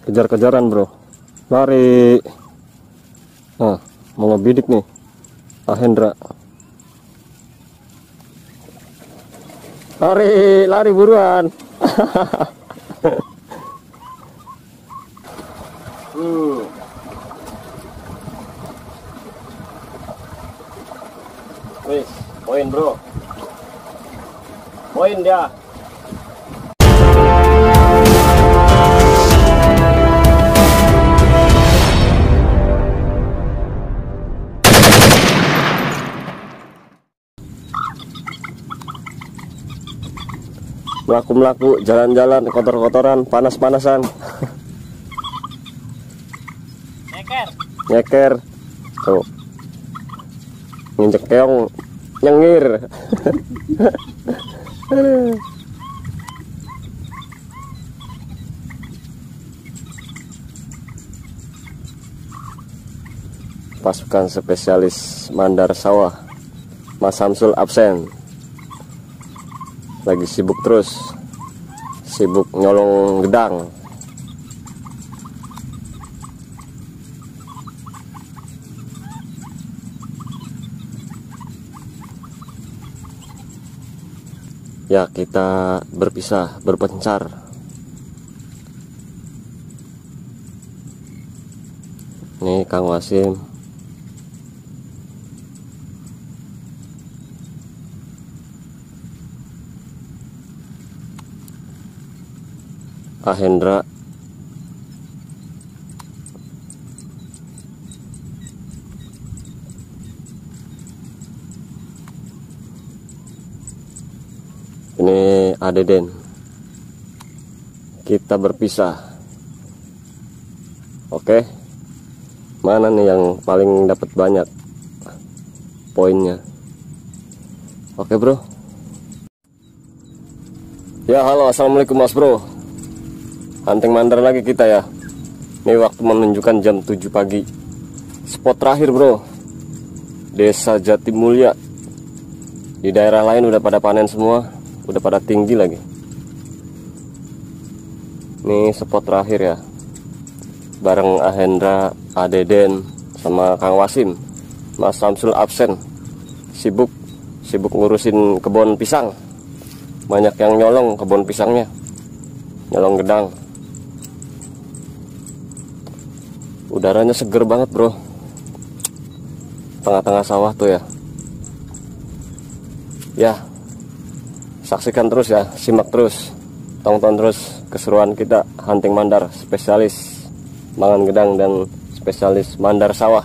Kejar-kejaran bro, lari. Nah, mau ngebidik nih Ahendra. Lari buruan. Wis, poin bro. Poin dia. Melaku-melaku, jalan-jalan, kotor-kotoran, panas-panasan. Nyeker. Tuh. Nginjek keong, nyengir. Pasukan spesialis mandar sawah, Mas Samsul absen. Lagi sibuk terus, sibuk nyolong gedang. Ya, kita berpisah, berpencar. Nih Kang Wasim. Ahendra. Ini Adeden. Kita berpisah. Oke. Mana nih yang paling dapat banyak poinnya? Oke bro. Ya halo, assalamualaikum mas bro. Hunting mandar lagi kita ya. Ini waktu menunjukkan jam 7 pagi. Spot terakhir bro, Desa Jatimulya. Di daerah lain udah pada panen semua, udah pada tinggi lagi. Ini spot terakhir ya, bareng Ahendra, Adeden, sama Kang Wasim. Mas Samsul absen, sibuk ngurusin kebun pisang. Banyak yang nyolong kebun pisangnya, nyolong gedang. Udaranya seger banget bro, tengah-tengah sawah tuh ya. Ya, saksikan terus ya, simak terus, tonton terus keseruan kita hunting mandar, spesialis mangan gedang dan spesialis mandar sawah.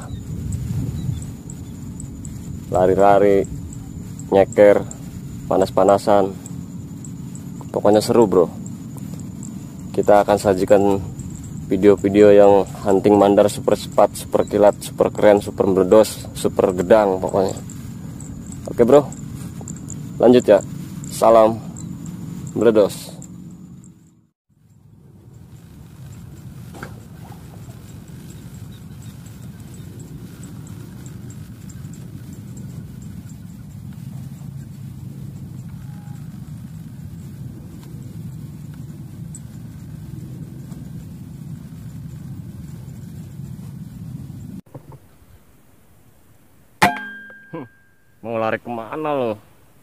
Lari-lari, nyeker, panas-panasan, pokoknya seru bro. Kita akan sajikan video-video yang hunting mandar super cepat, super kilat, super keren, super meledos, super gedang pokoknya. Oke bro, lanjut ya. Salam meledos. Mau lari kemana lo?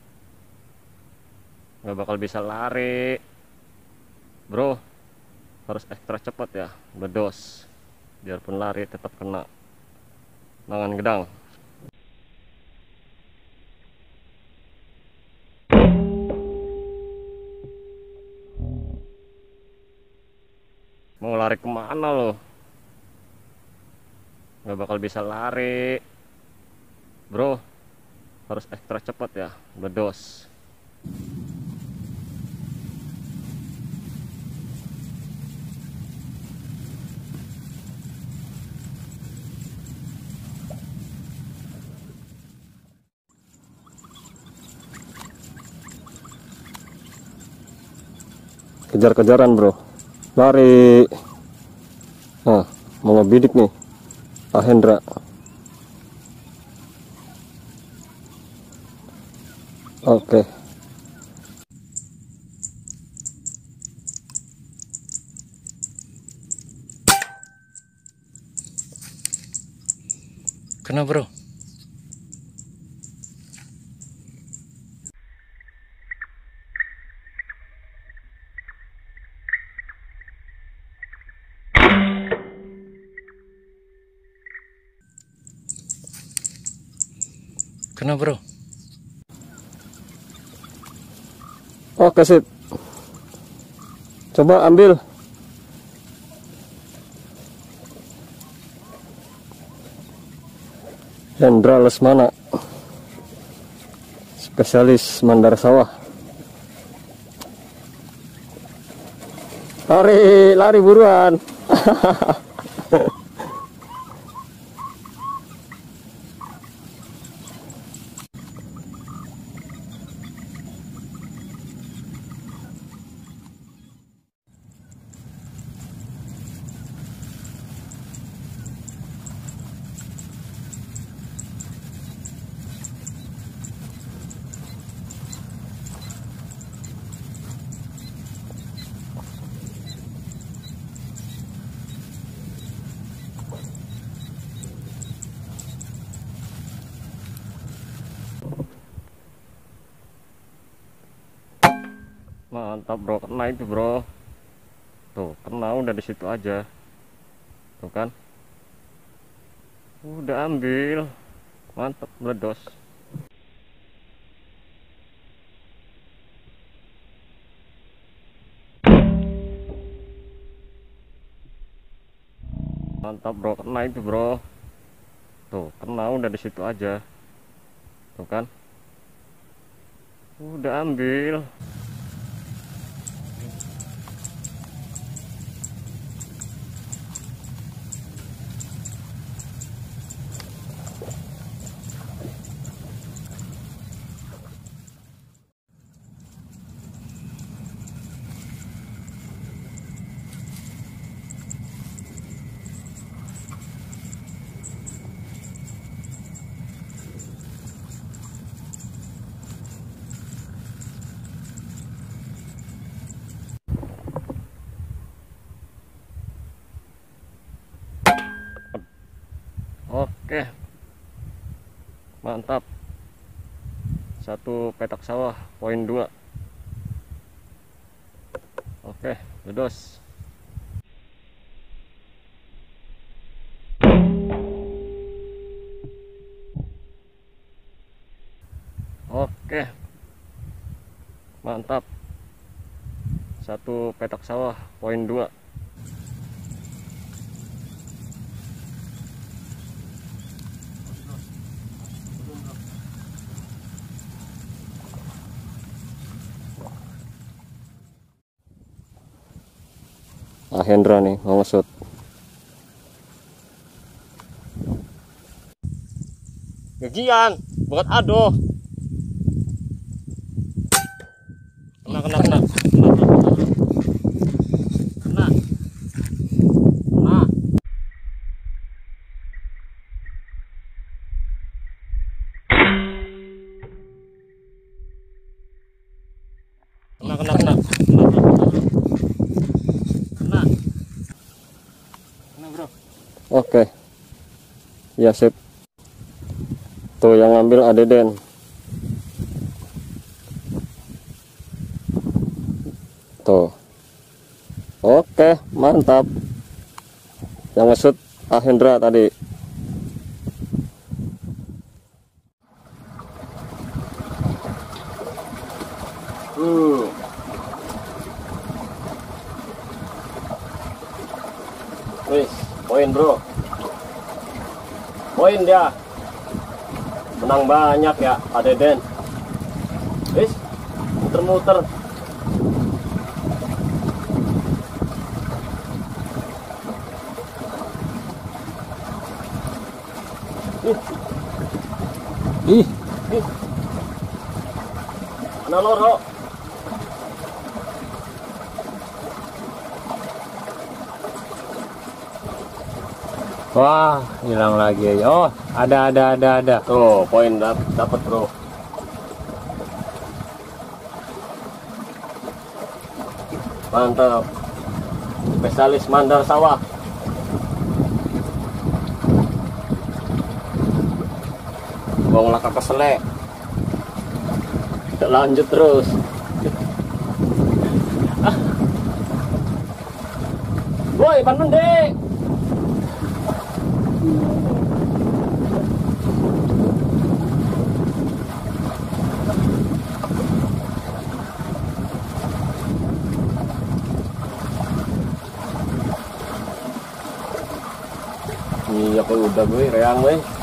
Gak bakal bisa lari bro, harus ekstra cepat ya, bedos. Biarpun lari tetap kena mangan gedang. Mau lari kemana lo? Gak bakal bisa lari bro, harus ekstra cepat ya, bedos. Kejar-kejaran bro, lari. Nah, mau ngebidik nih Ahendra. Oke. Kena bro. Kena bro. Oke sip. Coba ambil. Hendra Lesmana, spesialis mandar sawah. Lari, lari buruan. Mantap bro, kena itu bro. Tuh, kena udah di situ aja. Tuh kan. Udah ambil. Mantap, meledos. Mantap bro, kena itu bro. Tuh, kena udah di situ aja. Tuh kan. Udah ambil. Oke, mantap. Satu petak sawah, poin 2. Oke, ledos. Oke, mantap. Satu petak sawah, poin 2. Hendra nih mau ngesut. Gagian buat aduh. Kena. Kena. Bro. Oke. Ya sip. Tuh yang ngambil Adeden. Tuh. Oke, mantap. Yang ngesut Hendra tadi. Wis, poin bro. Poin dia. Menang banyak ya Adeden. Wis, muter-muter. Ih. Mana loro? Wah, hilang lagi. Oh, ada. Tuh, poin dapat bro. Mantap. Spesialis mandar sawah. bawang laka keselek. Lanjut terus. Woi, pan mendek. Iya, aku udah gue reang gue.